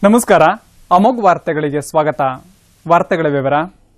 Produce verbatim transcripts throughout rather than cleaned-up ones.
ನಮಸ್ಕಾರ. ಅಮೋಘ್ ವಾರ್ತೆಗಳಿಗೆ ಸ್ವಾಗತ. ವಾರ್ತೆಗಳ ವಿವರ.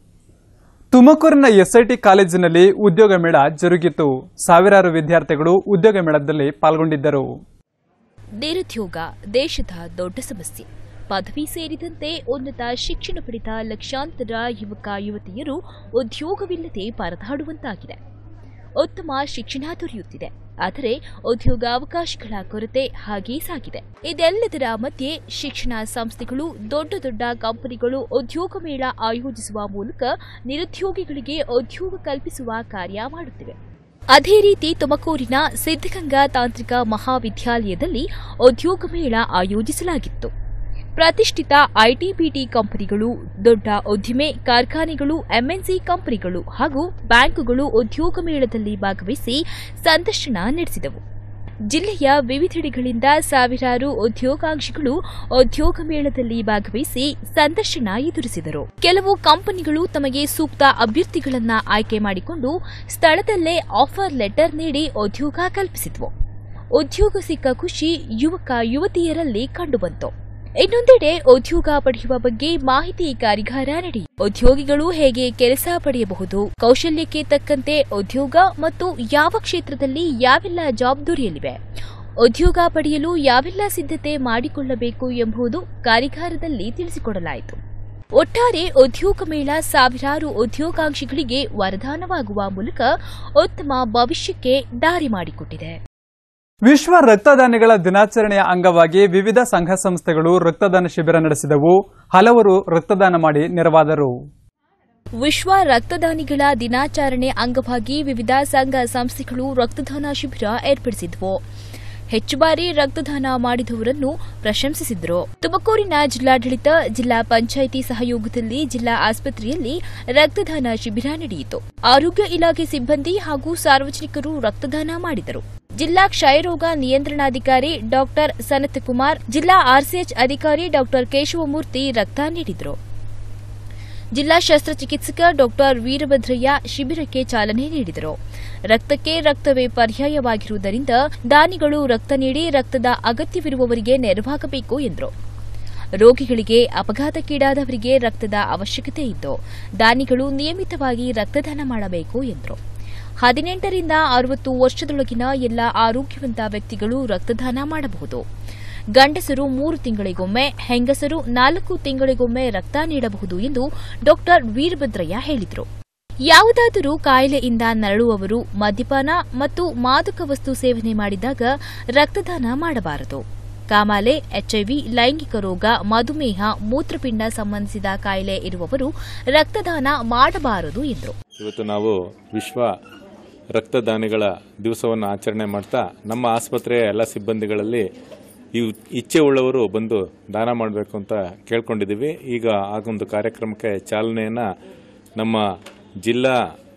ತುಮಕೂರಿನ ಎಸ್ಐಟಿ ಕಾಲೇಜಿನಲ್ಲಿ ಉದ್ಯೋಗ ಮೇಳ ಜರುಗಿತು. ಸಾವಿರಾರು ವಿದ್ಯಾರ್ಥಿಗಳು ಉದ್ಯೋಗ ಮೇಳದಲ್ಲಿ ಪಾಲ್ಗೊಂಡಿದ್ದರು. ನಿರುದ್ಯೋಗ ದೇಶದ ದೊಡ್ಡ ಸಮಸ್ಯೆ. ಪದವಿ ಸೇರಿದಂತೆ ಉನ್ನತ ಶಿಕ್ಷಣ ಪಡೆದ ಲಕ್ಷಾಂತರ ಯುವಕ ಯುವತಿಯರು ಉದ್ಯೋಗವಿಲ್ಲದೆ ಪರದಾಡುವಂತಾಗಿದೆ. ಉತ್ತಮ ಶಿಕ್ಷಣ ದೊರೆಯುತ್ತಿದೆ, ಆದರೆ ಉದ್ಯೋಗಾವಕಾಶಗಳ ಕೊರತೆ ಹಾಗೇ ಸಾಗಿದೆ. ಇದೆಲ್ಲದರ ಮಧ್ಯೆ ಶಿಕ್ಷಣ ಸಂಸ್ಥೆಗಳು, ದೊಡ್ಡ ದೊಡ್ಡ ಕಂಪನಿಗಳು ಉದ್ಯೋಗ ಮೇಳ ಆಯೋಜಿಸುವ ಮೂಲಕ ನಿರುದ್ಯೋಗಿಗಳಿಗೆ ಉದ್ಯೋಗ ಕಲ್ಪಿಸುವ ಕಾರ್ಯ ಮಾಡುತ್ತಿವೆ. ಅದೇ ರೀತಿ ತುಮಕೂರಿನ ಸಿದ್ದಗಂಗಾ ತಾಂತ್ರಿಕ ಮಹಾವಿದ್ಯಾಲಯದಲ್ಲಿ ಉದ್ಯೋಗ ಮೇಳ ಆಯೋಜಿಸಲಾಗಿತ್ತು. ಪ್ರತಿಷ್ಠಿತ ಐಟಿ ಬಿಟಿ ಕಂಪನಿಗಳು, ದೊಡ್ಡ ಉದ್ದಿಮೆ ಕಾರ್ಖಾನೆಗಳು, ಎಂಎನ್ಸಿ ಕಂಪನಿಗಳು ಹಾಗೂ ಬ್ಯಾಂಕುಗಳು ಉದ್ಯೋಗ ಮೇಳದಲ್ಲಿ ಭಾಗವಹಿಸಿ ಸಂದರ್ಶನ ನಡೆಸಿದವು. ಜಿಲ್ಲೆಯ ವಿವಿಧೆಡೆಗಳಿಂದ ಸಾವಿರಾರು ಉದ್ಯೋಗಾಕಾಂಕ್ಷಿಗಳು ಉದ್ಯೋಗ ಮೇಳದಲ್ಲಿ ಭಾಗವಹಿಸಿ ಸಂದರ್ಶನ ಎದುರಿಸಿದರು. ಕೆಲವು ಕಂಪನಿಗಳು ತಮಗೆ ಸೂಕ್ತ ಅಭ್ಯರ್ಥಿಗಳನ್ನು ಆಯ್ಕೆ ಮಾಡಿಕೊಂಡು ಸ್ಥಳದಲ್ಲೇ ಆಫರ್ ಲೆಟರ್ ನೀಡಿ ಉದ್ಯೋಗ ಕಲ್ಪಿಸಿದವು. ಉದ್ಯೋಗ ಸಿಕ್ಕ ಖುಷಿ ಯುವಕ ಯುವತಿಯರಲ್ಲಿ ಕಂಡುಬಂತು. ಇನ್ನೊಂದೆಡೆ ಉದ್ಯೋಗ ಪಡೆಯುವ ಬಗ್ಗೆ ಮಾಹಿತಿ ಕಾರ್ಯಾಗಾರ ನಡೆಯಿತು. ಉದ್ಯೋಗಿಗಳು ಹೇಗೆ ಕೆಲಸ ಪಡೆಯಬಹುದು, ಕೌಶಲ್ಯಕ್ಕೆ ತಕ್ಕಂತೆ ಉದ್ಯೋಗ ಮತ್ತು ಯಾವ ಕ್ಷೇತ್ರದಲ್ಲಿ ಯಾವೆಲ್ಲ ಜಾಬ್ ದೊರೆಯಲಿವೆ, ಉದ್ಯೋಗ ಪಡೆಯಲು ಯಾವೆಲ್ಲ ಸಿದ್ಧತೆ ಮಾಡಿಕೊಳ್ಳಬೇಕು ಎಂಬುದು ಕಾರ್ಯಾಗಾರದಲ್ಲಿ ತಿಳಿಸಿಕೊಡಲಾಯಿತು. ಒಟ್ಟಾರೆ ಉದ್ಯೋಗ ಮೇಳ ಸಾವಿರಾರು ಉದ್ಯೋಗಾಕಾಂಕ್ಷಿಗಳಿಗೆ ವರದಾನವಾಗುವ ಮೂಲಕ ಉತ್ತಮ ಭವಿಷ್ಯಕ್ಕೆ ದಾರಿ ಮಾಡಿಕೊಟ್ಟಿದೆ. ವಿಶ್ವ ರಕ್ತದಾನಿಗಳ ದಿನಾಚರಣೆಯ ಅಂಗವಾಗಿ ವಿವಿಧ ಸಂಘ ಸಂಸ್ಥೆಗಳು ರಕ್ತದಾನ ಶಿಬಿರ ನಡೆಸಿದವು. ಹಲವರು ರಕ್ತದಾನ ಮಾಡಿ ನೆರವಾದರು. ವಿಶ್ವ ರಕ್ತದಾನಿಗಳ ದಿನಾಚರಣೆ ಅಂಗವಾಗಿ ವಿವಿಧ ಸಂಘ ಸಂಸ್ಥೆಗಳು ರಕ್ತದಾನ ಶಿಬಿರ ಏರ್ಪಡಿಸಿದವು. ಹೆಚ್ಚು ಬಾರಿ ರಕ್ತದಾನ ಮಾಡಿದವರನ್ನು ಪ್ರಶಂಸಿಸಿದರು. ತುಮಕೂರಿನ ಜಿಲ್ಲಾಡಳಿತ, ಜಿಲ್ಲಾ ಪಂಚಾಯಿತಿ ಸಹಯೋಗದಲ್ಲಿ ಜಿಲ್ಲಾ ಆಸ್ಪತ್ರೆಯಲ್ಲಿ ರಕ್ತದಾನ ಶಿಬಿರ ನಡೆಯಿತು. ಆರೋಗ್ಯ ಇಲಾಖೆ ಸಿಬ್ಬಂದಿ ಹಾಗೂ ಸಾರ್ವಜನಿಕರು ರಕ್ತದಾನ ಮಾಡಿದರು. ಜಿಲ್ಲಾ ಕ್ಷಯರೋಗ ನಿಯಂತ್ರಣಾಧಿಕಾರಿ ಡಾಕ್ಟರ್ ಸನತ್ಕುಮಾರ್, ಜಿಲ್ಲಾ ಆರ್ಸಿಎಚ್ ಅಧಿಕಾರಿ ಡಾಕ್ಟರ್ ಕೇಶವಮೂರ್ತಿ ರಕ್ತ ನೀಡಿದರು. ಜಿಲ್ಲಾ ಶಸ್ತ್ರಚಿಕಿತ್ಸಕ ಡಾಕ್ಟರ್ ವೀರಭದ್ರಯ್ಯ ಶಿಬಿರಕ್ಕೆ ಚಾಲನೆ ನೀಡಿದರು. ರಕ್ತಕ್ಕೆ ರಕ್ತವೇ ಪರ್ಯಾಯವಾಗಿರುವುದರಿಂದ ದಾನಿಗಳು ರಕ್ತ ನೀಡಿ ರಕ್ತದ ಅಗತ್ಯವಿರುವವರಿಗೆ ನೆರವಾಗಬೇಕು ಎಂದರು. ರೋಗಿಗಳಿಗೆ, ಅಪಘಾತಕ್ಕೀಡಾದವರಿಗೆ ರಕ್ತದ ಅವಶ್ಯಕತೆ ಇದ್ದು ದಾನಿಗಳು ನಿಯಮಿತವಾಗಿ ರಕ್ತದಾನ ಮಾಡಬೇಕು ಎಂದರು. ಹದಿನೆಂಟರಿಂದ ಅರವತ್ತು ವರ್ಷದೊಳಗಿನ ಎಲ್ಲ ಆರೋಗ್ಯವಂತ ವ್ಯಕ್ತಿಗಳು ರಕ್ತದಾನ ಮಾಡಬಹುದು. ಗಂಡಸರು ಮೂರು ತಿಂಗಳಿಗೊಮ್ಮೆ, ಹೆಂಗಸರು ನಾಲ್ಕು ತಿಂಗಳಿಗೊಮ್ಮೆ ರಕ್ತ ನೀಡಬಹುದು ಎಂದು ಡಾಕ್ಟರ್ ವೀರಭದ್ರಯ್ಯ ಹೇಳಿದರು. ಯಾವುದಾದರೂ ಕಾಯಿಲೆಯಿಂದ ನರಳುವವರು ಮದ್ಯಪಾನ ಮತ್ತು ಮಾದಕ ವಸ್ತು ಸೇವನೆ ಮಾಡಿದಾಗ ರಕ್ತದಾನ ಮಾಡಬಾರದು. ಕಾಮಾಲೆ, ಎಚ್ಐವಿ, ಲೈಂಗಿಕ ರೋಗ, ಮಧುಮೇಹ, ಮೂತ್ರಪಿಂಡ ಸಂಬಂಧಿಸಿದ ಕಾಯಿಲೆ ಇರುವವರು ರಕ್ತದಾನ ಮಾಡಬಾರದು ಎಂದರು. ಇವತ್ತು ನಾವು ವಿಶ್ವ ರಕ್ತದಾನಿಗಳ ದಿವಸವನ್ನು ಆಚರಣೆ ಮಾಡ್ತಾ ನಮ್ಮ ಆಸ್ಪತ್ರೆಯ ಎಲ್ಲ ಸಿಬ್ಬಂದಿಗಳಲ್ಲಿ ಈ ಇಚ್ಛೆ ಉಳ್ಳವರು ಬಂದು ದಾನ ಮಾಡಬೇಕು ಅಂತ ಕೇಳ್ಕೊಂಡಿದ್ದೀವಿ. ಈಗ ಆಗೊಂದು ಕಾರ್ಯಕ್ರಮಕ್ಕೆ ಚಾಲನೆಯನ್ನು ನಮ್ಮ ಜಿಲ್ಲಾ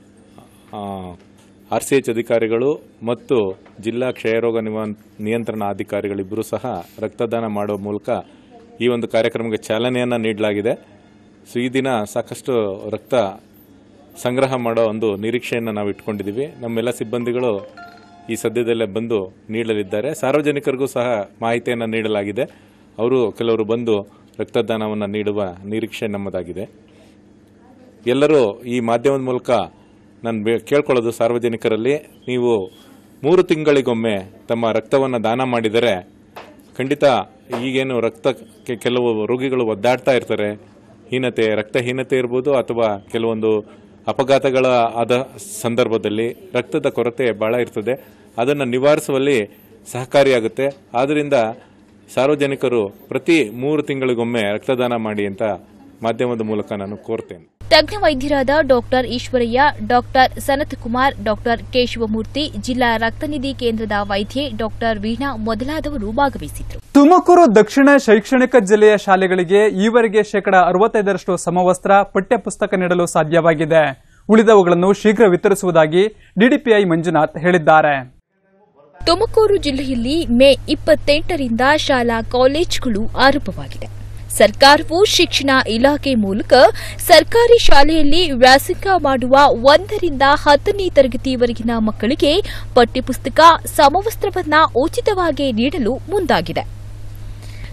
ಆರ್ ಸಿ ಎಚ್ ಅಧಿಕಾರಿಗಳು ಮತ್ತು ಜಿಲ್ಲಾ ಕ್ಷಯರೋಗ ನಿಯಂತ್ರಣ ಅಧಿಕಾರಿಗಳಿಬ್ಬರೂ ಸಹ ರಕ್ತದಾನ ಮಾಡುವ ಮೂಲಕ ಈ ಒಂದು ಕಾರ್ಯಕ್ರಮಕ್ಕೆ ಚಾಲನೆಯನ್ನು ನೀಡಲಾಗಿದೆ. ಸೊ ಈ ದಿನ ಸಾಕಷ್ಟು ರಕ್ತ ಸಂಗ್ರಹ ಮಾಡೋ ಒಂದು ನಿರೀಕ್ಷೆಯನ್ನು ನಾವು ಇಟ್ಕೊಂಡಿದ್ದೀವಿ. ನಮ್ಮೆಲ್ಲ ಸಿಬ್ಬಂದಿಗಳು ಈ ಸದ್ಯದಲ್ಲೇ ಬಂದು ನೀಡಲಿದ್ದಾರೆ. ಸಾರ್ವಜನಿಕರಿಗೂ ಸಹ ಮಾಹಿತಿಯನ್ನು ನೀಡಲಾಗಿದೆ. ಅವರು ಕೆಲವರು ಬಂದು ರಕ್ತದಾನವನ್ನು ನೀಡುವ ನಿರೀಕ್ಷೆ ನಮ್ಮದಾಗಿದೆ. ಎಲ್ಲರೂ ಈ ಮಾಧ್ಯಮದ ಮೂಲಕ ನಾನು ಕೇಳ್ಕೊಳ್ಳೋದು ಸಾರ್ವಜನಿಕರಲ್ಲಿ, ನೀವು ಮೂರು ತಿಂಗಳಿಗೊಮ್ಮೆ ತಮ್ಮ ರಕ್ತವನ್ನು ದಾನ ಮಾಡಿದರೆ ಖಂಡಿತ ಈಗೇನು ರಕ್ತಕ್ಕೆ ಕೆಲವು ರೋಗಿಗಳು ಒದ್ದಾಡ್ತಾ ಇರ್ತಾರೆ, ಹೀನತೆ, ರಕ್ತಹೀನತೆ ಇರ್ಬೋದು ಅಥವಾ ಕೆಲವೊಂದು ಅಪಘಾತಗಳ ಆದ ಸಂದರ್ಭದಲ್ಲಿ ರಕ್ತದ ಕೊರತೆ ಬಹಳ ಇರ್ತದೆ. ಅದನ್ನು ನಿವಾರಿಸುವಲ್ಲಿ ಸಹಕಾರಿಯಾಗುತ್ತೆ. ಆದ್ದರಿಂದ ಸಾರ್ವಜನಿಕರು ಪ್ರತಿ ಮೂರು ತಿಂಗಳಿಗೊಮ್ಮೆ ರಕ್ತದಾನ ಮಾಡಿ ಅಂತ ಮಾಧ್ಯಮದ ಮೂಲಕ ನಾನು ಕೋರ್ತೇನೆ. ತಜ್ಞ ವೈದ್ಯರಾದ doctor Eshwaraiah, doctor Sanathkumar, doctor Keshavamurthy, ಜಿಲ್ಲಾ ರಕ್ತನಿಧಿ ಕೇಂದ್ರದ ವೈದ್ಯೆ ಡಾಕ್ಟರ್ ವೀಣಾ ಮೊದಲಾದವರು ಭಾಗವಹಿಸಿದ್ದರು. ತುಮಕೂರು ದಕ್ಷಿಣ ಶೈಕ್ಷಣಿಕ ಜಿಲ್ಲೆಯ ಶಾಲೆಗಳಿಗೆ ಈವರೆಗೆ ಶೇಕಡಾ ಅರವತ್ತೈದರಷ್ಟು ಸಮವಸ್ತ್ರ, ಪಠ್ಯಪುಸ್ತಕ ನೀಡಲು ಸಾಧ್ಯವಾಗಿದೆ. ಉಳಿದವುಗಳನ್ನು ಶೀಘ್ರ ವಿತರಿಸುವುದಾಗಿ ಡಿಡಿಪಿಐ ಮಂಜುನಾಥ್ ಹೇಳಿದ್ದಾರೆ. ತುಮಕೂರು ಜಿಲ್ಲೆಯಲ್ಲಿ ಮೇ ಇಪ್ಪತ್ತೆಂಟರಿಂದ ಶಾಲಾ ಕಾಲೇಜುಗಳು ಆರಂಭವಾಗಿದೆ. ಸರ್ಕಾರವು ಶಿಕ್ಷಣ ಇಲಾಖೆ ಮೂಲಕ ಸರ್ಕಾರಿ ಶಾಲೆಯಲ್ಲಿ ವ್ಯಾಸಂಗ ಮಾಡುವ ಒಂದರಿಂದ ಹತ್ತನೇ ತರಗತಿಯವರೆಗಿನ ಮಕ್ಕಳಿಗೆ ಪಠ್ಯಪುಸ್ತಕ, ಸಮವಸ್ತ್ರವನ್ನು ಉಚಿತವಾಗಿ ನೀಡಲು ಮುಂದಾಗಿದೆ.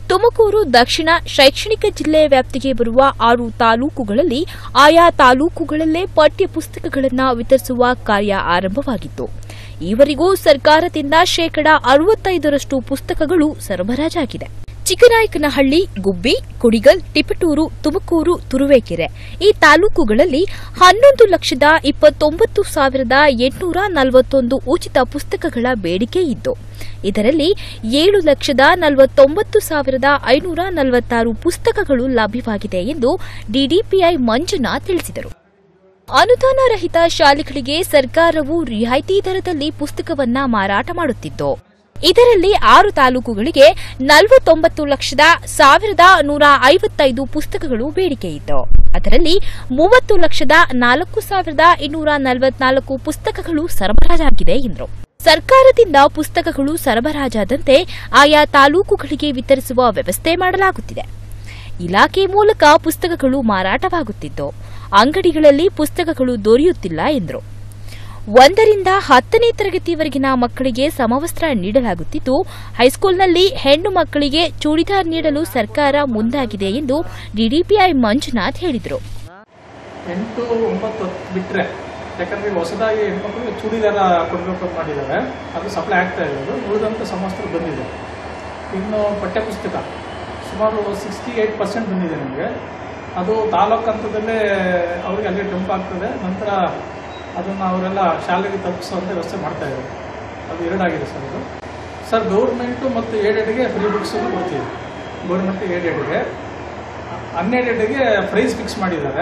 ತುಮಕೂರು ದಕ್ಷಿಣ ಶೈಕ್ಷಣಿಕ ಜಿಲ್ಲೆ ವ್ಯಾಪ್ತಿಗೆ ಬರುವ ಆರು ತಾಲೂಕುಗಳಲ್ಲಿ ಆಯಾ ತಾಲೂಕುಗಳಲ್ಲೇ ಪಠ್ಯ ಪುಸ್ತಕಗಳನ್ನು ವಿತರಿಸುವ ಕಾರ್ಯ ಆರಂಭವಾಗಿತ್ತು. ಈವರೆಗೂ ಸರ್ಕಾರದಿಂದ ಶೇಕಡಾ ಅರವತ್ತೈದರಷ್ಟು ಪುಸ್ತಕಗಳು ಸರಬರಾಜಾಗಿದೆ. ಚಿಕ್ಕನಾಯಕನಹಳ್ಳಿ, ಗುಬ್ಬಿ, ಕುಡಿಗಲ್, ತಿಪಟೂರು, ತುಮಕೂರು, ತುರುವೇಕೆರೆ ಈ ತಾಲೂಕುಗಳಲ್ಲಿ ಹನ್ನೊಂದು ಲಕ್ಷದ ಇಪ್ಪತ್ತೊಂಬತ್ತು ಸಾವಿರದ ಎಂಟುನೂರ ನಲವತ್ತೊಂದು ಉಚಿತ ಪುಸ್ತಕಗಳ ಬೇಡಿಕೆ ಇದ್ದು, ಇದರಲ್ಲಿ ಏಳು ಲಕ್ಷದ ನಲವತ್ತೊಂಬತ್ತು ಸಾವಿರದ ಐನೂರ ನಲವತ್ತಾರು ಪುಸ್ತಕಗಳು ಲಭ್ಯವಾಗಿದೆ ಎಂದು ಡಿಡಿಪಿಐ ಮಂಜುನಾಥ್ ತಿಳಿಸಿದರು. ಅನುದಾನ ರಹಿತ ಶಾಲೆಗಳಿಗೆ ಸರ್ಕಾರವು ರಿಯಾಯಿತಿ ದರದಲ್ಲಿ ಪುಸ್ತಕವನ್ನ ಮಾರಾಟ ಮಾಡುತ್ತಿದ್ದು, ಇದರಲ್ಲಿ ಆರು ತಾಲೂಕುಗಳಿಗೆ ನಲವತ್ತೊಂಬತ್ತು ಲಕ್ಷದ ಸಾವಿರದ ನೂರ ಐವತ್ತೈದು ಪುಸ್ತಕಗಳು ಬೇಡಿಕೆಯಿದ್ದು, ಅದರಲ್ಲಿ ಮೂವತ್ತು ಲಕ್ಷದ ನಾಲ್ಕು ಸಾವಿರದ ಇನ್ನೂರ ನಲವತ್ನಾಲ್ಕು ಪುಸ್ತಕಗಳು ಸರಬರಾಜಾಗಿದೆ ಎಂದರು. ಸರ್ಕಾರದಿಂದ ಪುಸ್ತಕಗಳು ಸರಬರಾಜಾದಂತೆ ಆಯಾ ತಾಲೂಕುಗಳಿಗೆ ವಿತರಿಸುವ ವ್ಯವಸ್ಥೆ ಮಾಡಲಾಗುತ್ತಿದೆ. ಇಲಾಖೆ ಮೂಲಕ ಪುಸ್ತಕಗಳು ಮಾರಾಟವಾಗುತ್ತಿದ್ದು, ಅಂಗಡಿಗಳಲ್ಲಿ ಪುಸ್ತಕಗಳು ದೊರೆಯುತ್ತಿಲ್ಲ ಎಂದರು. ಒಂದರಿಂದ ಹತ್ತನೇ ತರಗತಿವರೆಗಿನ ಮಕ್ಕಳಿಗೆ ಸಮವಸ್ತ್ರ ನೀಡಲಾಗುತ್ತಿದ್ದು, ಹೈಸ್ಕೂಲ್ನಲ್ಲಿ ಹೆಣ್ಣು ಮಕ್ಕಳಿಗೆ ಚೂಡಿದಾರ್ ನೀಡಲು ಸರ್ಕಾರ ಮುಂದಾಗಿದೆ ಎಂದು ಡಿಡಿಪಿಐ ಮಂಜುನಾಥ್ ಹೇಳಿದರು. ಎಂಟು ಒಂಬತ್ತು ಬಿಟ್ಟರೆ, ಯಾಕಂದ್ರೆ ಹೊಸದಾಗಿ ಹೆಣ್ಮಕ್ಳಿಗೆ ಚೂಡಿದಾರ ಕೊಡಬೇಕು ಅಂತ ಮಾಡಿದ್ದಾರೆ, ಅದು ಸಪ್ಲೈ ಆಗ್ತಾ ಇರೋದು. ಉಳಿದಂಥ ಸಮವಸ್ತ್ರ ಬಂದಿದೆ. ಇನ್ನು ಪಠ್ಯಪುಸ್ತಕ ಸುಮಾರು ಸಿಕ್ಸ್ಟಿ ಏಟ್ ಪರ್ಸೆಂಟ್ ಬಂದಿದೆ ನಮಗೆ. ಅದು ತಾಲೂಕು ಹಂತದಲ್ಲೇ ಅವರಿಗೆ ಅಲ್ಲಿ ಡಂಪ್ ಆಗ್ತದೆ. ನಂತರ ಅದನ್ನು ಅವರೆಲ್ಲ ಶಾಲೆಗೆ ತಲುಪಿಸುವಂಥ ವ್ಯವಸ್ಥೆ ಮಾಡ್ತಾ ಇದ್ದಾರೆ. ಅದು ಎರಡಾಗಿದೆ ಸರ್. ಅದು ಸರ್ ಗೌರ್ಮೆಂಟು ಮತ್ತು ಏಡೆಡ್ಗೆ ಫ್ರೀ ಬುಕ್ಸನ್ನು ಕೊಡ್ತೀವಿ. ಗೌರ್ಮೆಂಟ್ ಏಡೆಡ್ಗೆ, ಅನ್ಏಡೆಡ್ಗೆ ಪ್ರೈಸ್ ಫಿಕ್ಸ್ ಮಾಡಿದ್ದಾರೆ.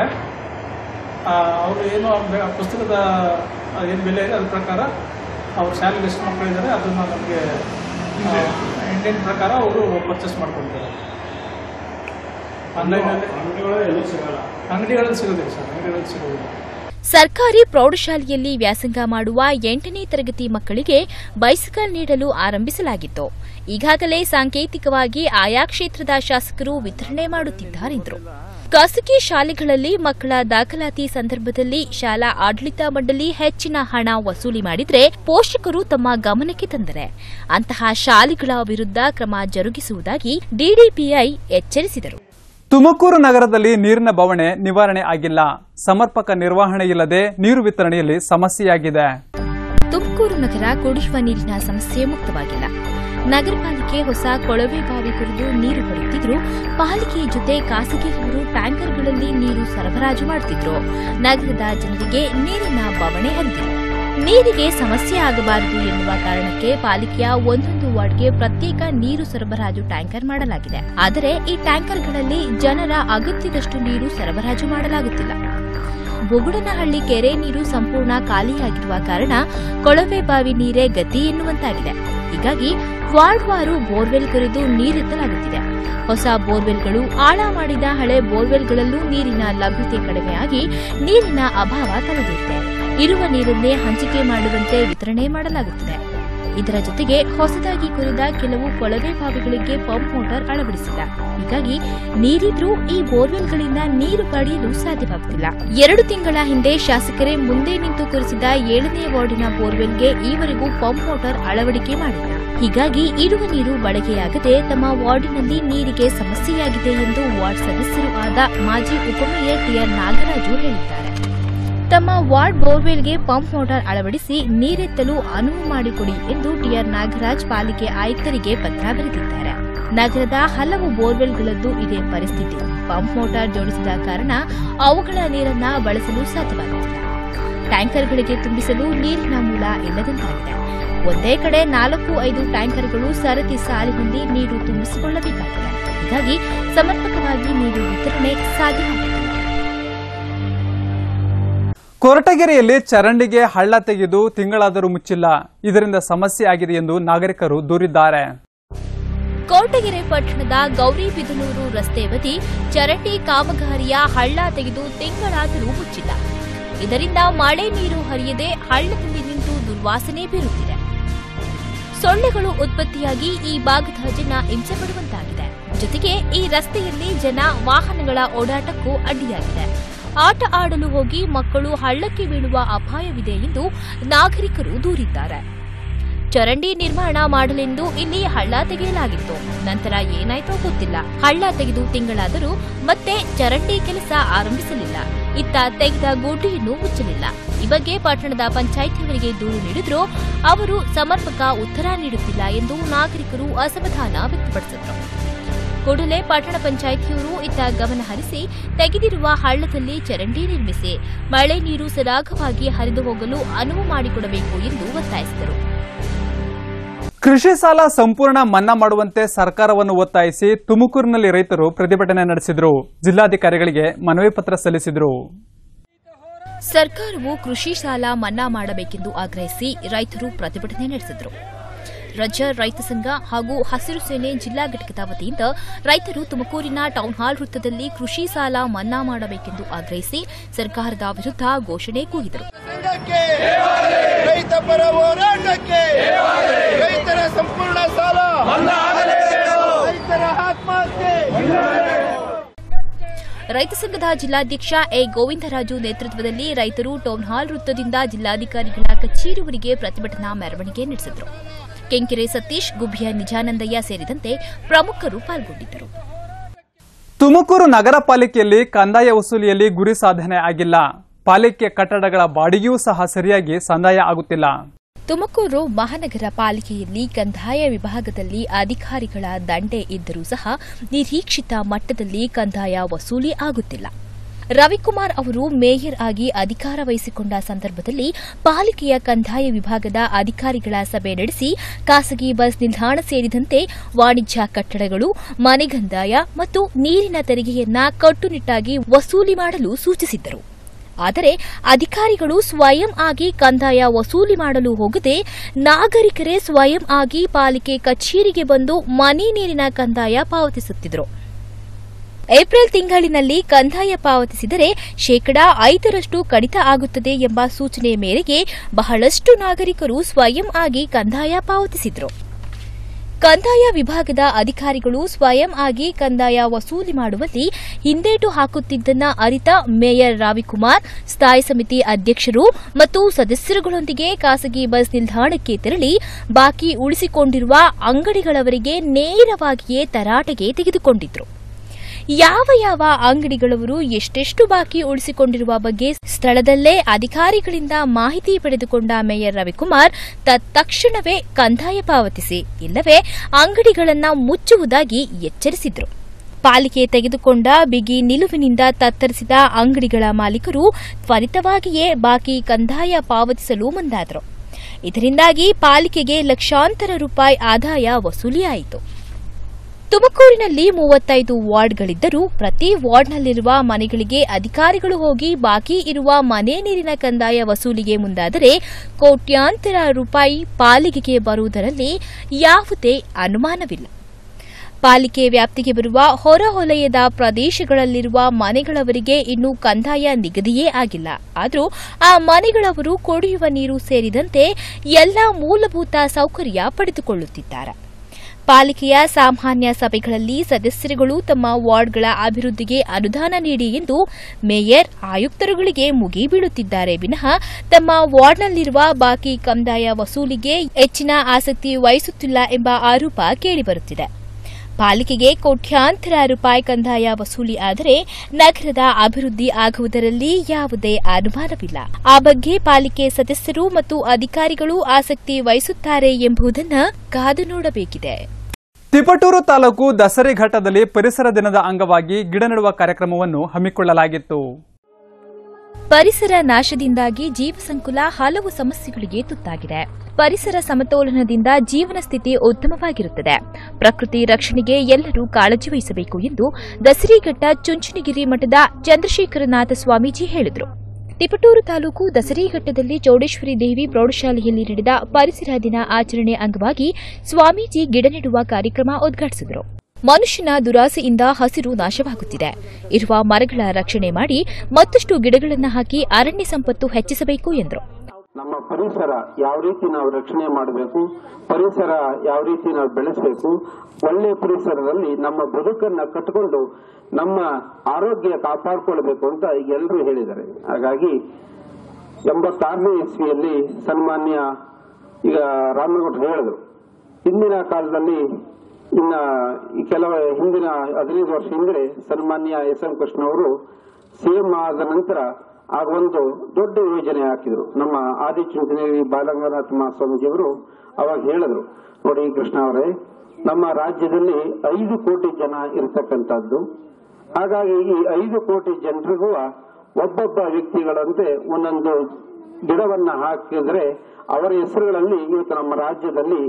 ಅವರು ಏನು ಪುಸ್ತಕದ ಏನು ಬೆಲೆ ಇದೆ ಅದ್ರ ಪ್ರಕಾರ ಅವ್ರ ಶಾಲೆಗೆ ಎಷ್ಟು ಮಕ್ಕಳಿದ್ದಾರೆ ಅದನ್ನು ನಮಗೆ ಇಂಡಿಯನ್ ಪ್ರಕಾರ ಅವರು ಪರ್ಚೇಸ್ ಮಾಡ್ಕೊಳ್ತಾರೆ. ಆನ್ಲೈನಲ್ಲಿ ಅಂಗಡಿಗಳಲ್ಲಿ ಸಿಗೋಲ್ಲ. ಅಂಗಡಿಗಳಲ್ಲಿ ಸಿಗೋದಿಲ್ಲ ಸರ್, ಅಂಗಡಿಗಳಲ್ಲಿ ಸಿಗೋದಿಲ್ಲ. ಸರ್ಕಾರಿ ಪ್ರೌಢಶಾಲೆಯಲ್ಲಿ ವ್ಯಾಸಂಗ ಮಾಡುವ ಎಂಟನೇ ತರಗತಿ ಮಕ್ಕಳಿಗೆ ಬೈಸಿಕಲ್ ನೀಡಲು ಆರಂಭಿಸಲಾಗಿತ್ತು. ಈಗಾಗಲೇ ಸಾಂಕೇತಿಕವಾಗಿ ಆಯಾ ಕ್ಷೇತ್ರದ ಶಾಸಕರು ವಿತರಣೆ ಮಾಡುತ್ತಿದ್ದಾರೆಂದರು. ಖಾಸಗಿ ಶಾಲೆಗಳಲ್ಲಿ ಮಕ್ಕಳ ದಾಖಲಾತಿ ಸಂದರ್ಭದಲ್ಲಿ ಶಾಲಾ ಆಡಳಿತ ಮಂಡಳಿ ಹೆಚ್ಚಿನ ಹಣ ವಸೂಲಿ ಮಾಡಿದರೆ ಪೋಷಕರು ತಮ್ಮ ಗಮನಕ್ಕೆ ತಂದರೆ ಅಂತಹ ಶಾಲೆಗಳ ವಿರುದ್ಧ ಕ್ರಮ ಜರುಗಿಸುವುದಾಗಿ ಡಿಡಿಪಿಐ ಎಚ್ಚರಿಸಿದರು. ತುಮಕೂರು ನಗರದಲ್ಲಿ ನೀರಿನ ಬವಣೆ ನಿವಾರಣೆ ಆಗಿಲ್ಲ. ಸಮರ್ಪಕ ನಿರ್ವಹಣೆ ಇಲ್ಲದೆ ನೀರು ವಿತರಣೆಯಲ್ಲಿ ಸಮಸ್ಯೆಯಾಗಿದೆ. ತುಮಕೂರು ನಗರ ಕುಡಿಯುವ ನೀರಿನ ಸಮಸ್ಯೆ ಮುಕ್ತವಾಗಿಲ್ಲ. ನಗರ ಪಾಲಿಕೆ ಹೊಸ ಕೊಳವೆ ಬಾವಿ ಕೊರೆದು ನೀರು ಬಿಡುತ್ತಿದ್ರು. ಪಾಲಿಕೆ ಜೊತೆ ಖಾಸಗಿಯವರು ಟ್ಯಾಂಕರ್ಗಳಲ್ಲಿ ನೀರು ಸರಬರಾಜು ಮಾಡುತ್ತಿದ್ರು. ನಗರದ ಜನರಿಗೆ ನೀರಿನ ಬವಣೆ ಹರಿದಿದೆ. ನೀರಿಗೆ ಸಮಸ್ಯೆ ಆಗಬಾರದು ಎನ್ನುವ ಕಾರಣಕ್ಕೆ ಪಾಲಿಕೆಯ ಒಂದೊಂದು ವಾರ್ಡ್ಗೆ ಪ್ರತ್ಯೇಕ ನೀರು ಸರಬರಾಜು ಟ್ಯಾಂಕರ್ ಮಾಡಲಾಗಿದೆ. ಆದರೆ ಈ ಟ್ಯಾಂಕರ್ಗಳಲ್ಲಿ ಜನರ ಅಗತ್ಯದಷ್ಟು ನೀರು ಸರಬರಾಜು ಮಾಡಲಾಗುತ್ತಿಲ್ಲ. ಬೊಗುಡನಹಳ್ಳಿ ಕೆರೆ ನೀರು ಸಂಪೂರ್ಣ ಖಾಲಿಯಾಗಿರುವ ಕಾರಣ ಕೊಳವೆ ಬಾವಿ ನೀರೇ ಗತಿ ಎನ್ನುವಂತಾಗಿದೆ. ಹೀಗಾಗಿ ವಾರ್ಡ್ವಾರು ಬೋರ್ವೆಲ್ ಕೊರೆದು ನೀರೆತ್ತಲಾಗುತ್ತಿದೆ. ಹೊಸ ಬೋರ್ವೆಲ್ಗಳು, ಆಳ ಮಾಡಿದ ಹಳೆ ಬೋರ್ವೆಲ್ಗಳಲ್ಲೂ ನೀರಿನ ಲಭ್ಯತೆ ಕಡಿಮೆಯಾಗಿ ನೀರಿನ ಅಭಾವ ತಲೆದೋರಿದೆ. ಇರುವ ನೀರನ್ನೇ ಹಂಚಿಕೆ ಮಾಡುವಂತೆ ವಿತರಣೆ ಮಾಡಲಾಗುತ್ತಿದೆ. ಇದರ ಜೊತೆಗೆ ಹೊಸದಾಗಿ ಕೊರೆದ ಕೆಲವು ಕೊಳವೆ ಬಾವಿಗಳಿಗೆ ಪಂಪ್ ಮೋಟಾರ್ ಅಳವಡಿಸಿಲ್ಲ. ಹೀಗಾಗಿ ನೀರಿದ್ರೂ ಈ ಬೋರ್ವೆಲ್ಗಳಿಂದ ನೀರು ಪಡೆಯಲು ಸಾಧ್ಯವಾಗುತ್ತಿಲ್ಲ. ಎರಡು ತಿಂಗಳ ಹಿಂದೆ ಶಾಸಕರೇ ಮುಂದೆ ನಿಂತು ಕೊರೆಸಿದ ಏಳನೇ ವಾರ್ಡಿನ ಬೋರ್ವೆಲ್ಗೆ ಈವರೆಗೂ ಪಂಪ್ ಮೋಟಾರ್ ಅಳವಡಿಕೆ ಮಾಡಿಲ್ಲ. ಹೀಗಾಗಿ ಇರುವ ನೀರು ಬಳಕೆಯಾಗದೆ ತಮ್ಮ ವಾರ್ಡಿನಲ್ಲಿ ನೀರಿಗೆ ಸಮಸ್ಯೆಯಾಗಿದೆ ಎಂದು ವಾರ್ಡ್ ಸದಸ್ಯರೂ ಆದ ಮಾಜಿ ಉಪಮೇಯರ್ ಟಿಆರ್ ನಾಗರಾಜು ಹೇಳಿದ್ದಾರೆ. ತಮ್ಮ ವಾರ್ಡ್ ಬೋರ್ವೆಲ್ಗೆ ಪಂಪ್ ಮೋಟಾರ್ ಅಳವಡಿಸಿ ನೀರೆತ್ತಲು ಅನುವು ಮಾಡಿಕೊಡಿ ಎಂದು ಟಿಆರ್ ನಾಗರಾಜ್ ಪಾಲಿಕೆ ಆಯುಕ್ತರಿಗೆ ಪತ್ರ ಬರೆದಿದ್ದಾರೆ. ನಗರದ ಹಲವು ಬೋರ್ವೆಲ್ಗಳದ್ದು ಇದೇ ಪರಿಸ್ಥಿತಿ. ಪಂಪ್ ಮೋಟಾರ್ ಜೋಡಿಸಿದ ಕಾರಣ ಅವುಗಳ ನೀರನ್ನ ಬಳಸಲು ಸಾಧ್ಯವಾಗುತ್ತಿಲ್ಲ. ಟ್ಯಾಂಕರ್ಗಳಿಗೆ ತುಂಬಿಸಲು ನೀರಿನ ಮೂಲ ಇಲ್ಲದಂತಾಗಿದೆ. ಒಂದೇ ಕಡೆ ನಾಲ್ಕು ಐದು ಟ್ಯಾಂಕರ್ಗಳು ಸರತಿ ಸಾಲಿನಲ್ಲಿ ನೀರು ತುಂಬಿಸಿಕೊಳ್ಳಬೇಕಾಗಿದೆ. ಹೀಗಾಗಿ ಸಮರ್ಪಕವಾಗಿ ನೀರು ವಿತರಣೆ ಸಾಧ್ಯವಾಗುತ್ತಿಲ್ಲ. ಕೊರಟಗೆರೆಯಲ್ಲಿ ಚರಂಡಿಗೆ ಹಳ್ಳ ತೆಗೆದು ತಿಂಗಳಾದರೂ ಮುಚ್ಚಿಲ್ಲ. ಇದರಿಂದ ಸಮಸ್ಯೆ ಆಗಿದೆ ಎಂದು ನಾಗರಿಕರು ದೂರಿದ್ದಾರೆ. ಕೊರಟಗೆರೆ ಪಟ್ಟಣದ ಗೌರಿಬಿದನೂರು ರಸ್ತೆ ಬದಿ ಚರಂಡಿ ಕಾಮಗಾರಿಯ ಹಳ್ಳ ತೆಗೆದು ತಿಂಗಳಾದರೂ ಮುಚ್ಚಿಲ್ಲ. ಇದರಿಂದ ಮಳೆ ನೀರು ಹರಿಯದೆ ಹಳ್ಳದಲ್ಲಿ ನಿಂತು ದುರ್ವಾಸನೆ ಬೀರುತ್ತಿದೆ. ಸೊಳ್ಳೆಗಳು ಉತ್ಪತ್ತಿಯಾಗಿ ಈ ಭಾಗದ ಜನ ಹಿಂಸೆ ಪಡುವಂತಾಗಿದೆ. ಜೊತೆಗೆ ಈ ರಸ್ತೆಯಲ್ಲಿ ಜನ ವಾಹನಗಳ ಓಡಾಟಕ್ಕೂ ಅಡ್ಡಿಯಾಗಿದೆ. ಆಟ ಆಡಲು ಹೋಗಿ ಮಕ್ಕಳು ಹಳ್ಳಕ್ಕೆ ಬೀಳುವ ಅಪಾಯವಿದೆ ಎಂದು ನಾಗರಿಕರು ದೂರಿದ್ದಾರೆ. ಚರಂಡಿ ನಿರ್ಮಾಣ ಮಾಡಲೆಂದು ಇಲ್ಲಿ ಹಳ್ಳ ತೆಗೆಯಲಾಗಿತ್ತು. ನಂತರ ಏನಾಯ್ತೋ ಗೊತ್ತಿಲ್ಲ. ಹಳ್ಳ ತೆಗೆದು ತಿಂಗಳಾದರೂ ಮತ್ತೆ ಚರಂಡಿ ಕೆಲಸ ಆರಂಭಿಸಲಿಲ್ಲ. ಇತ್ತ ತೆಗೆದ ಗುಂಡಿಯನ್ನು ಮುಚ್ಚಲಿಲ್ಲ. ಈ ಬಗ್ಗೆ ಪಟ್ಟಣದ ಪಂಚಾಯಿತಿಯವರಿಗೆ ದೂರು ನೀಡಿದರೂ ಅವರು ಸಮರ್ಪಕ ಉತ್ತರ ನೀಡುತ್ತಿಲ್ಲ ಎಂದು ನಾಗರಿಕರು ಅಸಮಾಧಾನ ವ್ಯಕ್ತಪಡಿಸಿದರು. ಕೂಡಲೇ ಪಟ್ಟಣ ಪಂಚಾಯಿತಿಯವರು ಇತ್ತ ಗಮನ ಹರಿಸಿ ತೆಗೆದಿರುವ ಹಳ್ಳದಲ್ಲಿ ಚರಂಡಿ ನಿರ್ಮಿಸಿ ಮಳೆ ನೀರು ಸರಾಗವಾಗಿ ಹರಿದು ಹೋಗಲು ಅನುವು ಮಾಡಿಕೊಡಬೇಕು ಎಂದು ಒತ್ತಾಯಿಸಿದರು. ಕೃಷಿ ಸಾಲ ಸಂಪೂರ್ಣ ಮನ್ನಾ ಮಾಡುವಂತೆ ಸರ್ಕಾರವನ್ನು ಒತ್ತಾಯಿಸಿ ತುಮಕೂರಿನಲ್ಲಿ ರೈತರು ಪ್ರತಿಭಟನೆ ನಡೆಸಿದರು. ಜಿಲ್ಲಾಧಿಕಾರಿಗಳಿಗೆ ಮನವಿ ಪತ್ರ ಸಲ್ಲಿಸಿದರು. ಸರ್ಕಾರವು ಕೃಷಿ ಸಾಲ ಮನ್ನಾ ಮಾಡಬೇಕೆಂದು ಆಗ್ರಹಿಸಿ ರೈತರು ಪ್ರತಿಭಟನೆ ನಡೆಸಿದರು. ರಾಜ್ಯ ರೈತ ಸಂಘ ಹಾಗೂ ಹಸಿರು ಸೇನೆ ಜಿಲ್ಲಾ ಘಟಕದ ವತಿಯಿಂದ ರೈತರು ತುಮಕೂರಿನ ಟೌನ್ ಹಾಲ್ ವೃತ್ತದಲ್ಲಿ ಕೃಷಿ ಸಾಲ ಮನ್ನಾ ಮಾಡಬೇಕೆಂದು ಆಗ್ರಹಿಸಿ ಸರ್ಕಾರದ ವಿರುದ್ಧ ಘೋಷಣೆ ಕೂಗಿದರು. ರೈತ ಪರ ಹೋರಾಟಕ್ಕೆ ರೈತರ ಸಂಪೂರ್ಣ ಸಾಲ ರೈತರ ಆತ್ಮಹತ್ಯೆ. ರೈತ ಸಂಘದ ಜಿಲ್ಲಾಧ್ಯಕ್ಷ ಎ ಗೋವಿಂದರಾಜು ನೇತೃತ್ವದಲ್ಲಿ ರೈತರು ಟೌನ್ ಹಾಲ್ ವೃತ್ತದಿಂದ ಜಿಲ್ಲಾಧಿಕಾರಿಗಳ ಕಚೇರಿವರೆಗೆ ಪ್ರತಿಭಟನಾ ಮೆರವಣಿಗೆ ನಡೆಸಿದರು. ಕೆಂಕೆರೆ ಸತೀಶ್, ಗುಬ್ಬಿಯ ನಿಜಾನಂದಯ್ಯ ಸೇರಿದಂತೆ ಪ್ರಮುಖರು ಪಾಲ್ಗೊಂಡಿದ್ದರು. ತುಮಕೂರು ನಗರ ಪಾಲಿಕೆಯಲ್ಲಿ ಕಂದಾಯ ವಸೂಲಿಯಲ್ಲಿ ಗುರಿ ಸಾಧನೆ ಆಗಿಲ್ಲ. ಪಾಲಿಕೆ ಕಟ್ಟಡಗಳ ಬಾಡಿಗೆಯೂ ಸಹ ಸರಿಯಾಗಿ ಸಂದಾಯ ಆಗುತ್ತಿಲ್ಲ. ತುಮಕೂರು ಮಹಾನಗರ ಪಾಲಿಕೆಯಲ್ಲಿ ಕಂದಾಯ ವಿಭಾಗದಲ್ಲಿ ಅಧಿಕಾರಿಗಳ ದಂಡೆ ಇದ್ದರೂ ಸಹ ನಿರೀಕ್ಷಿತ ಮಟ್ಟದಲ್ಲಿ ಕಂದಾಯ ವಸೂಲಿ ಆಗುತ್ತಿಲ್ಲ. ರವಿಕುಮಾರ್ ಅವರು ಮೇಯರ್ ಆಗಿ ಅಧಿಕಾರ ವಹಿಸಿಕೊಂಡ ಸಂದರ್ಭದಲ್ಲಿ ಪಾಲಿಕೆಯ ಕಂದಾಯ ವಿಭಾಗದ ಅಧಿಕಾರಿಗಳ ಸಭೆ ನಡೆಸಿ ಖಾಸಗಿ ಬಸ್ ನಿಲ್ದಾಣ ಸೇರಿದಂತೆ ವಾಣಿಜ್ಯ ಕಟ್ಟಡಗಳು, ಮನೆ ಕಂದಾಯ ಮತ್ತು ನೀರಿನ ತೆರಿಗೆಯನ್ನ ಕಟ್ಟುನಿಟ್ಟಾಗಿ ವಸೂಲಿ ಮಾಡಲು ಸೂಚಿಸಿದ್ದರು. ಆದರೆ ಅಧಿಕಾರಿಗಳು ಸ್ವಯಂ ಆಗಿ ಕಂದಾಯ ವಸೂಲಿ ಮಾಡಲು ಹೋಗದೆ ನಾಗರಿಕರೇ ಸ್ವಯಂ ಆಗಿ ಪಾಲಿಕೆ ಕಚೇರಿಗೆ ಬಂದು ಮನೆ ನೀರಿನ ಕಂದಾಯ ಪಾವತಿಸುತ್ತಿದ್ದರು. ಏಪ್ರಿಲ್ ತಿಂಗಳಿನಲ್ಲಿ ಕಂದಾಯ ಪಾವತಿಸಿದರೆ ಶೇಕಡಾ ಐದರಷ್ಟು ಕಡಿತ ಆಗುತ್ತದೆ ಎಂಬ ಸೂಚನೆ ಮೇರೆಗೆ ಬಹಳಷ್ಟು ನಾಗರಿಕರು ಸ್ವಯಂ ಆಗಿ ಕಂದಾಯ ಪಾವತಿಸಿದರು. ಕಂದಾಯ ವಿಭಾಗದ ಅಧಿಕಾರಿಗಳು ಸ್ವಯಂ ಆಗಿ ಕಂದಾಯ ವಸೂಲಿ ಮಾಡುವಲ್ಲಿ ಹಿಂದೇಟು ಹಾಕುತ್ತಿದ್ದನ್ನ ಅರಿತ ಮೇಯರ್ ರವಿಕುಮಾರ್ ಸ್ಥಾಯಿ ಸಮಿತಿ ಅಧ್ಯಕ್ಷರು ಮತ್ತು ಸದಸ್ಯರುಗಳೊಂದಿಗೆ ಖಾಸಗಿ ಬಸ್ ನಿಲ್ದಾಣಕ್ಕೆ ತೆರಳಿ ಬಾಕಿ ಉಳಿಸಿಕೊಂಡಿರುವ ಅಂಗಡಿಗಳವರಿಗೆ ನೇರವಾಗಿಯೇ ತರಾಟೆಗೆ ತೆಗೆದುಕೊಂಡಿದ್ರು. ಯಾವ ಯಾವ ಅಂಗಡಿಗಳವರು ಎಷ್ಟೆಷ್ಟು ಬಾಕಿ ಉಳಿಸಿಕೊಂಡಿರುವ ಬಗ್ಗೆ ಸ್ಥಳದಲ್ಲೇ ಅಧಿಕಾರಿಗಳಿಂದ ಮಾಹಿತಿ ಪಡೆದುಕೊಂಡ ಮೇಯರ್ ರವಿಕುಮಾರ್ ತತ್ಕ್ಷಣವೇ ಕಂದಾಯ ಪಾವತಿಸಿ ಇಲ್ಲವೇ ಅಂಗಡಿಗಳನ್ನು ಮುಚ್ಚುವುದಾಗಿ ಎಚ್ಚರಿಸಿದರು. ಪಾಲಿಕೆ ತೆಗೆದುಕೊಂಡ ಬಿಗಿ ನಿಲುವಿನಿಂದ ತತ್ತರಿಸಿದ ಅಂಗಡಿಗಳ ಮಾಲೀಕರು ತ್ವರಿತವಾಗಿಯೇ ಬಾಕಿ ಕಂದಾಯ ಪಾವತಿಸಲು ಮುಂದಾದರು. ಇದರಿಂದಾಗಿ ಪಾಲಿಕೆಗೆ ಲಕ್ಷಾಂತರ ರೂಪಾಯಿ ಆದಾಯ ವಸೂಲಿಯಾಯಿತು. ತುಮಕೂರಿನಲ್ಲಿ ಮೂವತ್ತೈದು ವಾರ್ಡ್ಗಳಿದ್ದರೂ ಪ್ರತಿ ವಾರ್ಡ್ನಲ್ಲಿರುವ ಮನೆಗಳಿಗೆ ಅಧಿಕಾರಿಗಳು ಹೋಗಿ ಬಾಕಿ ಇರುವ ಮನೆ ನೀರಿನ ಕಂದಾಯ ವಸೂಲಿಗೆ ಮುಂದಾದರೆ ಕೋಟ್ಯಾಂತರ ರೂಪಾಯಿ ಪಾಲಿಕೆಗೆ ಬರುವುದರಲ್ಲಿ ಯಾವುದೇ ಅನುಮಾನವಿಲ್ಲ. ಪಾಲಿಕೆ ವ್ಯಾಪ್ತಿಗೆ ಬರುವ ಹೊರವಲಯದ ಪ್ರದೇಶಗಳಲ್ಲಿರುವ ಮನೆಗಳವರಿಗೆ ಇನ್ನೂ ಕಂದಾಯ ನಿಗದಿಯೇ ಆಗಿಲ್ಲ. ಆದರೂ ಆ ಮನೆಗಳವರು ಕುಡಿಯುವ ನೀರು ಸೇರಿದಂತೆ ಎಲ್ಲಾ ಮೂಲಭೂತ ಸೌಕರ್ಯ ಪಡೆದುಕೊಳ್ಳುತ್ತಿದ್ದಾರೆ. ಪಾಲಿಕೆಯ ಸಾಮಾನ್ಯ ಸಭೆಗಳಲ್ಲಿ ಸದಸ್ಯರುಗಳು ತಮ್ಮ ವಾರ್ಡ್ಗಳ ಅಭಿವೃದ್ಧಿಗೆ ಅನುದಾನ ನೀಡಿ ಎಂದು ಮೇಯರ್, ಆಯುಕ್ತರುಗಳಿಗೆ ಮುಗಿ ಬೀಳುತ್ತಿದ್ದಾರೆ ವಿನಃ ತಮ್ಮ ವಾರ್ಡ್ನಲ್ಲಿರುವ ಬಾಕಿ ಕಂದಾಯ ವಸೂಲಿಗೆ ಹೆಚ್ಚಿನ ಆಸಕ್ತಿ ವಹಿಸುತ್ತಿಲ್ಲ ಎಂಬ ಆರೋಪ ಕೇಳಿಬರುತ್ತಿದೆ. ಪಾಲಿಕೆಗೆ ಕೋಟ್ಯಾಂತರ ರೂಪಾಯಿ ಕಂದಾಯ ವಸೂಲಿ ಆದರೆ ನಗರದ ಅಭಿವೃದ್ಧಿ ಆಗುವುದರಲ್ಲಿ ಯಾವುದೇ ಅನುಮಾನವಿಲ್ಲ. ಆ ಬಗ್ಗೆ ಪಾಲಿಕೆ ಸದಸ್ಯರು ಮತ್ತು ಅಧಿಕಾರಿಗಳು ಆಸಕ್ತಿ ವಹಿಸುತ್ತಾರೆ ಎಂಬುದನ್ನು ಕಾದು ನೋಡಬೇಕಿದೆ. ತಿಪಟೂರು ತಾಲೂಕು ದಸರೆ ಘಟ್ಟದಲ್ಲಿ ಪರಿಸರ ದಿನದ ಅಂಗವಾಗಿ ಗಿಡ ನೆಡುವ ಕಾರ್ಯಕ್ರಮವನ್ನು ಹಮ್ಮಿಕೊಳ್ಳಲಾಗಿತ್ತು. ಪರಿಸರ ನಾಶದಿಂದಾಗಿ ಜೀವಸಂಕುಲ ಹಲವು ಸಮಸ್ಯೆಗಳಿಗೆ ತುತ್ತಾಗಿದೆ. ಪರಿಸರ ಸಮತೋಲನದಿಂದ ಜೀವನ ಸ್ಥಿತಿ ಉತ್ತಮವಾಗಿರುತ್ತದೆ. ಪ್ರಕೃತಿ ರಕ್ಷಣೆಗೆ ಎಲ್ಲರೂ ಕಾಳಜಿ ವಹಿಸಬೇಕು ಎಂದು ದಸರಿಘಟ್ಟ ಚುಂಚನಗಿರಿ ಮಠದ ಚಂದ್ರಶೇಖರನಾಥ ಸ್ವಾಮೀಜಿ ಹೇಳಿದರು. ತಿಪಟೂರು ತಾಲೂಕು ದಸರಿಘಟ್ಟದಲ್ಲಿ ಚೌಡೇಶ್ವರಿ ದೇವಿ ಪ್ರೌಢಶಾಲೆಯಲ್ಲಿ ನಡೆದ ಪರಿಸರ ದಿನ ಆಚರಣೆ ಅಂಗವಾಗಿ ಸ್ವಾಮೀಜಿ ಗಿಡ ನೆಡುವ ಕಾರ್ಯಕ್ರಮ ಉದ್ಘಾಟಿಸಿದರು. ಮನುಷ್ಯನ ದುರಾಸೆಯಿಂದ ಹಸಿರು ನಾಶವಾಗುತ್ತಿದೆ. ಇರುವ ಮರಗಳ ರಕ್ಷಣೆ ಮಾಡಿ ಮತ್ತಷ್ಟು ಗಿಡಗಳನ್ನು ಹಾಕಿ ಅರಣ್ಯ ಸಂಪತ್ತು ಹೆಚ್ಚಿಸಬೇಕು ಎಂದರು. ನಮ್ಮ ಪರಿಸರ ಯಾವ ರೀತಿ ನಾವು ರಕ್ಷಣೆ ಮಾಡಬೇಕು, ಪರಿಸರ ಯಾವ ರೀತಿ ನಾವು ಬೆಳೆಸಬೇಕು, ಒಳ್ಳೆಯ ಪರಿಸರದಲ್ಲಿ ನಮ್ಮ ಬದುಕನ್ನ ಕಟ್ಟಿಕೊಂಡು ನಮ್ಮ ಆರೋಗ್ಯ ಕಾಪಾಡಿಕೊಳ್ಬೇಕು ಅಂತ ಈಗ ಎಲ್ಲರೂ ಹೇಳಿದ್ದಾರೆ. ಹಾಗಾಗಿ ಎಂಬತ್ತಾರನೇ ಇಸ್ವಿಯಲ್ಲಿ ಸನ್ಮಾನ್ಯ ಈಗ ರಾಮನಗೌಡರು ಹೇಳಿದ್ರು, ಹಿಂದಿನ ಕಾಲದಲ್ಲಿ ಇನ್ನ ಈ ಕೆಲವ ಹಿಂದಿನ ಹದಿನೈದು ವರ್ಷ ಹಿಂದೆ ಸನ್ಮಾನ್ಯ ಎಸ್ ಎಂ ಕೃಷ್ಣ ಅವರು ಸಿಎಂ ಆದ ನಂತರ ಆಗ ಒಂದು ದೊಡ್ಡ ಯೋಜನೆ ಹಾಕಿದ್ರು. ನಮ್ಮ ಆದಿಚುಂಚನಗಿರಿ ಬಾಲಗಂಗಾಧರ ಮಹಾಸ್ವಾಮೀಜಿಯವರು ಅವಾಗ ಹೇಳಿದ್ರು, ನೋಡಿ ಕೃಷ್ಣ ಅವರೇ, ನಮ್ಮ ರಾಜ್ಯದಲ್ಲಿ ಐದು ಕೋಟಿ ಜನ ಇರತಕ್ಕಂಥದ್ದು. ಹಾಗಾಗಿ ಈ ಐದು ಕೋಟಿ ಜನರಿಗೂ ಒಬ್ಬೊಬ್ಬ ವ್ಯಕ್ತಿಗಳಂತೆ ಒಂದೊಂದು ಗಿಡವನ್ನ ಹಾಕಿದ್ರೆ ಅವರ ಹೆಸರುಗಳಲ್ಲಿ ಇವತ್ತು ನಮ್ಮ ರಾಜ್ಯದಲ್ಲಿ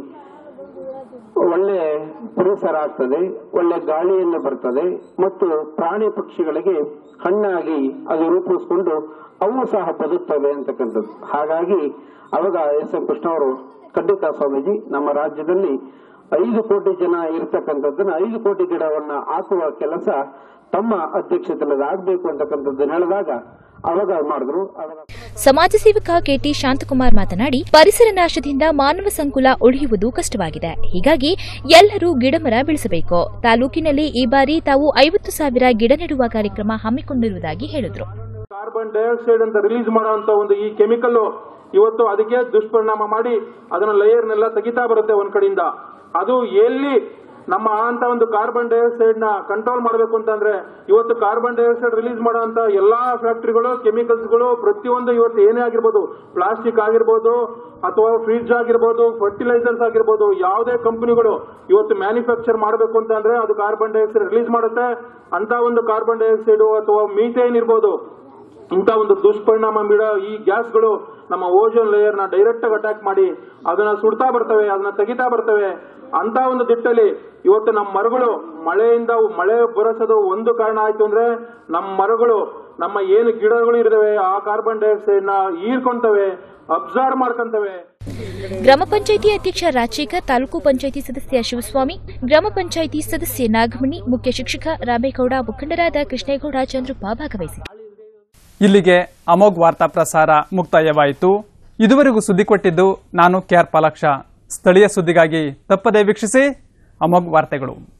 ಒಳ್ಳೆ ಪರಿಸರ ಆಗ್ತದೆ, ಒಳ್ಳೆ ಗಾಳಿಯನ್ನು ಬರ್ತದೆ ಮತ್ತು ಪ್ರಾಣಿ ಪಕ್ಷಿಗಳಿಗೆ ಹಣ್ಣಾಗಿ ಅದು ರೂಪಿಸಿಕೊಂಡು ಅವು ಸಹ ಬದುಕ್ತವೆ ಅಂತಕ್ಕಂಥದ್ದು. ಹಾಗಾಗಿ ಅವಾಗ ಎಸ್ ಎಂ ಕೃಷ್ಣ ಅವರು, ಖಂಡಿತ ಸ್ವಾಮೀಜಿ, ನಮ್ಮ ರಾಜ್ಯದಲ್ಲಿ ಐದು ಕೋಟಿ ಜನ ಇರತಕ್ಕಂಥದ್ದನ್ನ ಐದು ಕೋಟಿ ಗಿಡವನ್ನ ಹಾಕುವ ಕೆಲಸ ತಮ್ಮ ಅಧ್ಯಕ್ಷತೆಯಲ್ಲಿ ಆಗಬೇಕು ಅಂತಕ್ಕಂಥದ್ದನ್ನ ಹೇಳಿದಾಗ ಅವಾಗ ಮಾಡಿದ್ರು. ಸಮಾಜ ಸೇವಕ ಕೆಟಿ ಶಾಂತಕುಮಾರ್ ಮಾತನಾಡಿ, ಪರಿಸರ ನಾಶದಿಂದ ಮಾನವ ಸಂಕುಲ ಉಳಿಯುವುದು ಕಷ್ಟವಾಗಿದೆ. ಹೀಗಾಗಿ ಎಲ್ಲರೂ ಗಿಡಮರ ಬೆಳೆಸಬೇಕು. ತಾಲೂಕಿನಲ್ಲಿ ಈ ಬಾರಿ ತಾವು ಐವತ್ತು ಸಾವಿರ ಗಿಡ ನೆಡುವ ಕಾರ್ಯಕ್ರಮ ಹಮ್ಮಿಕೊಂಡಿರುವುದಾಗಿ ಹೇಳಿದರು. ಕಾರ್ಬನ್ ಡೈಆಕ್ಸೈಡ್ ಅಂತ ರಿಲೀಸ್ ಮಾಡುವಂತ ಒಂದು ಈ ಕೆಮಿಕಲ್ ಇವತ್ತು ಅದಕ್ಕೆ ದುಷ್ಪರಿಣಾಮ ಮಾಡಿ ಅದನ್ನ ಲೇಯರ್ನೆಲ್ಲ ತೆಗಿತಾ ಬರುತ್ತೆ ಒಂದ್ ಕಡೆಯಿಂದ. ಅದು ಎಲ್ಲಿ ನಮ್ಮ ಅಂತ ಒಂದು ಕಾರ್ಬನ್ ಡೈಆಕ್ಸೈಡ್ ನ ಕಂಟ್ರೋಲ್ ಮಾಡಬೇಕು ಅಂತಂದ್ರೆ ಇವತ್ತು ಕಾರ್ಬನ್ ಡೈಆಕ್ಸೈಡ್ ರಿಲೀಸ್ ಮಾಡುವಂತ ಎಲ್ಲಾ ಫ್ಯಾಕ್ಟರಿಗಳು, ಕೆಮಿಕಲ್ಸ್ಗಳು, ಪ್ರತಿಯೊಂದು ಇವತ್ತು ಏನೇ ಆಗಿರ್ಬೋದು, ಪ್ಲಾಸ್ಟಿಕ್ ಆಗಿರ್ಬೋದು ಅಥವಾ ಫ್ರಿಡ್ಜ್ ಆಗಿರ್ಬೋದು, ಫರ್ಟಿಲೈಸರ್ಸ್ ಆಗಿರ್ಬೋದು, ಯಾವುದೇ ಕಂಪನಿಗಳು ಇವತ್ತು ಮ್ಯಾನುಫ್ಯಾಕ್ಚರ್ ಮಾಡಬೇಕು ಅಂತಂದ್ರೆ ಅದು ಕಾರ್ಬನ್ ಡೈಆಕ್ಸೈಡ್ ರಿಲೀಸ್ ಮಾಡುತ್ತೆ. ಅಂತ ಒಂದು ಕಾರ್ಬನ್ ಡೈಆಕ್ಸೈಡ್ ಅಥವಾ ಮೀಥೇನ್ ಇರ್ಬೋದು, ಇಂಥ ಒಂದು ದುಷ್ಪರಿಣಾಮ ಬೀಳೋ ಈ ಗ್ಯಾಸ್ಗಳು ನಮ್ಮ ಓಜೋನ್ ಲೇಯರ್ ನ ಡೈರೆಕ್ಟ್ ಆಗಿ ಅಟ್ಯಾಕ್ ಮಾಡಿ ಅದನ್ನ ಸುಡ್ತಾ ಬರ್ತವೆ, ಅದನ್ನ ತೆಗಿತಾ ಬರ್ತವೆ. ಅಂತ ಒಂದು ದಿಟ್ಟಲ್ಲಿ ಇವತ್ತು ನಮ್ಮ ಮರಗಳು ಮಳೆಯಿಂದ ಮಳೆ ಬರಸೋದು ಒಂದು ಕಾರಣ ಆಯ್ತು ಅಂದ್ರೆ ನಮ್ಮ ಮರಗಳು, ನಮ್ಮ ಏನು ಗಿಡಗಳು ಇರ್ತವೆ ಆ ಕಾರ್ಬನ್ ಡೈಆಕ್ಸೈಡ್ ನ ಹೀರ್ಕೊಂತವೆ, ಅಬ್ಸರ್ವ್ ಮಾಡ್ಕೊಂತವೆ. ಗ್ರಾಮ ಪಂಚಾಯಿತಿ ಅಧ್ಯಕ್ಷ ರಾಜಶೇಖರ್, ತಾಲೂಕು ಪಂಚಾಯಿತಿ ಸದಸ್ಯ ಶಿವಸ್ವಾಮಿ, ಗ್ರಾಮ ಪಂಚಾಯಿತಿ ಸದಸ್ಯೆ ನಾಗಮಣಿ, ಮುಖ್ಯ ಶಿಕ್ಷಕ ರಾಮೇಗೌಡ, ಮುಖಂಡರಾದ ಕೃಷ್ಣೇಗೌಡ, ಚಂದ್ರಪ್ಪ ಭಾಗವಹಿಸಿದರು. ಇಲ್ಲಿಗೆ ಅಮೋಘ್ ವಾರ್ತಾ ಪ್ರಸಾರ ಮುಕ್ತಾಯವಾಯಿತು. ಇದುವರೆಗೂ ಸುದ್ದಿ ಕೊಟ್ಟಿದ್ದು ನಾನು ಕೆಆರ್ ಪಾಲಾಕ್ಷ. ಸ್ಥಳೀಯ ಸುದ್ದಿಗಾಗಿ ತಪ್ಪದೇ ವೀಕ್ಷಿಸಿ ಅಮೋಘ್ ವಾರ್ತೆಗಳು.